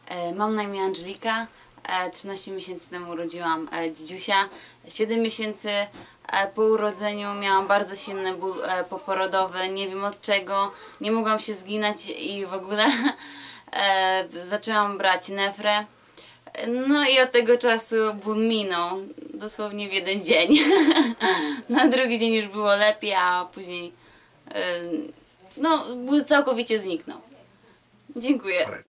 Mam na imię Angelika. 13 miesięcy temu urodziłam dzidziusia. 7 miesięcy po urodzeniu miałam bardzo silny ból poporodowy. Nie wiem od czego. Nie mogłam się zginać i w ogóle zaczęłam brać nefrę. No i od tego czasu ból minął. Dosłownie w jeden dzień. Na drugi dzień już było lepiej, a później no, ból całkowicie zniknął. Dziękuję.